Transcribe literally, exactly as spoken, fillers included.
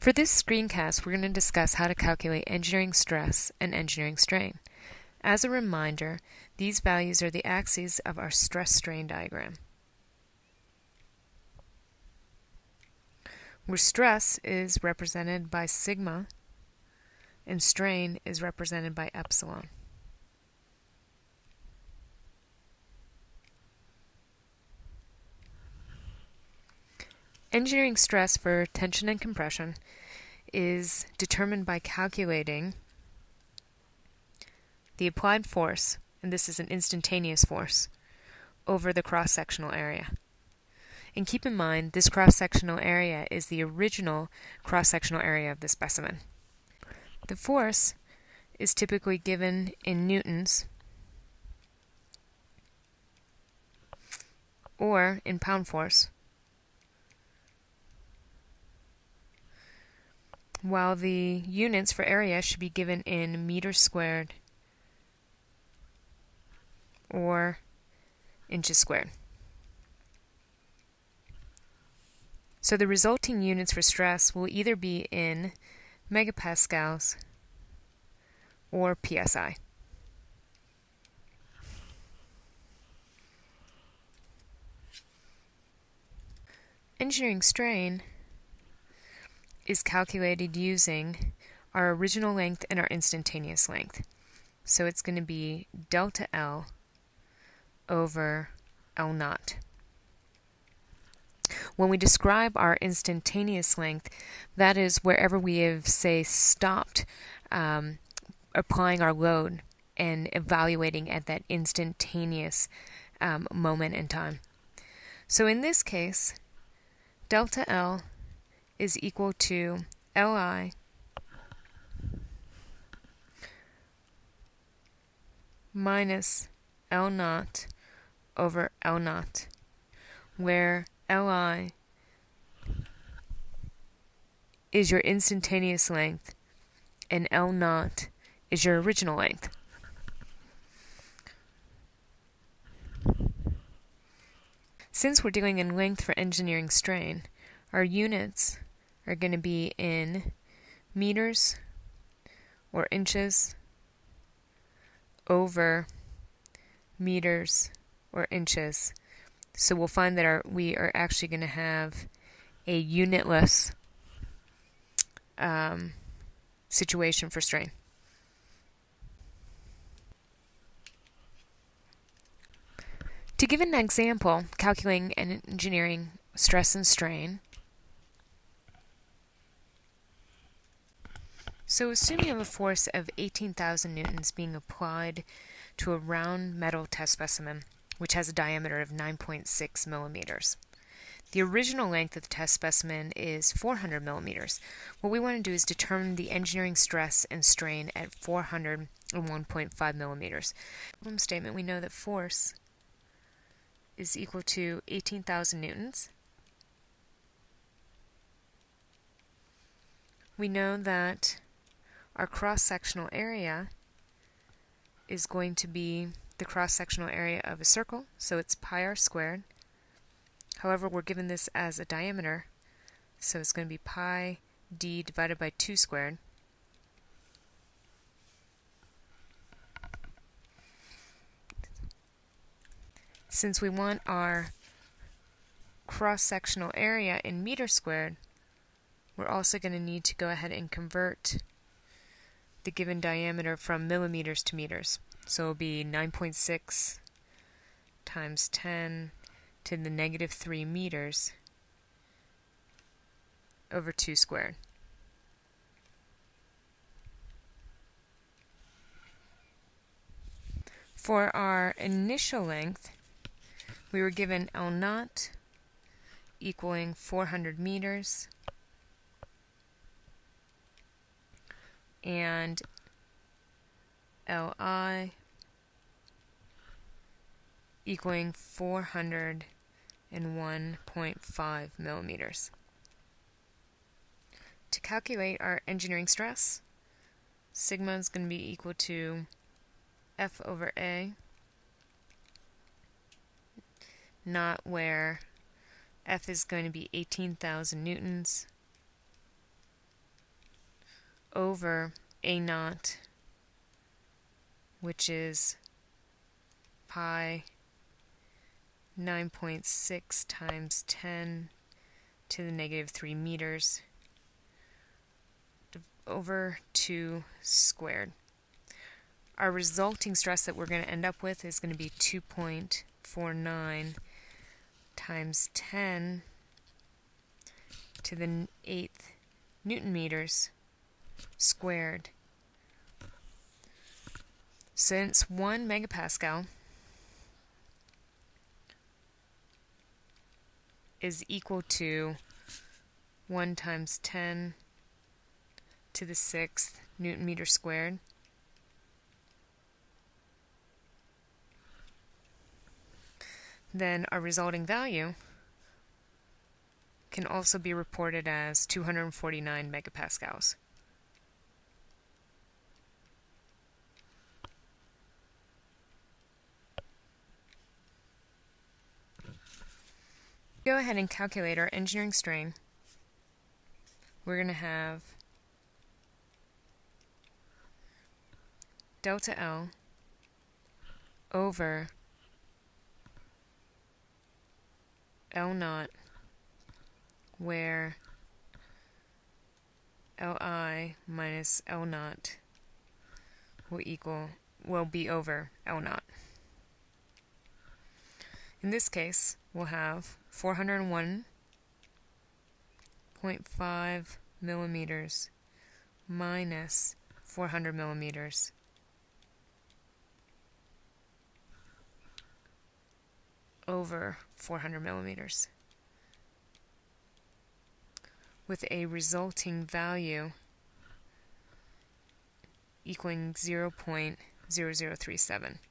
For this screencast, we're going to discuss how to calculate engineering stress and engineering strain. As a reminder, these values are the axes of our stress-strain diagram, where stress is represented by sigma and strain is represented by epsilon. Engineering stress for tension and compression is determined by calculating the applied force, and this is an instantaneous force, over the cross-sectional area. And keep in mind, this cross-sectional area is the original cross-sectional area of the specimen. The force is typically given in newtons or in pound force, while the units for area should be given in meters squared or inches squared. So the resulting units for stress will either be in megapascals or P S I. Engineering strain is calculated using our original length and our instantaneous length. So it's going to be delta L over L naught. When we describe our instantaneous length, that is wherever we have, say, stopped um, applying our load and evaluating at that instantaneous um, moment in time. So in this case, delta L is equal to Li minus L naught over L naught, where Li is your instantaneous length and L naught is your original length. Since we're dealing in length for engineering strain, our units are going to be in meters or inches over meters or inches. So we'll find that our, we are actually going to have a unitless um, situation for strain. To give an example, calculating an engineering stress and strain, so assume you have a force of eighteen thousand newtons being applied to a round metal test specimen, which has a diameter of nine point six millimeters. The original length of the test specimen is four hundred millimeters. What we want to do is determine the engineering stress and strain at four hundred one point five millimeters. From the statement, we know that force is equal to eighteen thousand newtons. We know that our cross-sectional area is going to be the cross-sectional area of a circle, so it's pi r squared. However, we're given this as a diameter, so it's going to be pi d divided by two squared. Since we want our cross-sectional area in meters squared, we're also going to need to go ahead and convert the given diameter from millimeters to meters. So it will be nine point six times ten to the negative three meters over two squared. For our initial length, we were given L naught equaling four hundred meters and Li equaling four hundred one point five millimeters. To calculate our engineering stress, sigma is going to be equal to F over A, not where F is going to be eighteen thousand newtons over A naught, which is pi nine point six times ten to the negative three meters over two squared. Our resulting stress that we're going to end up with is going to be two point four nine times ten to the eighth Newton meters squared. Since one megapascal is equal to one times ten to the sixth Newton meter squared, then our resulting value can also be reported as two hundred forty-nine megapascals. Go ahead and calculate our engineering strain. We're going to have delta L over L naught, where Li minus L naught will equal will be over L naught. In this case, we'll have four hundred one point five millimeters minus four hundred millimeters over four hundred millimeters, with a resulting value equaling zero point zero zero three seven.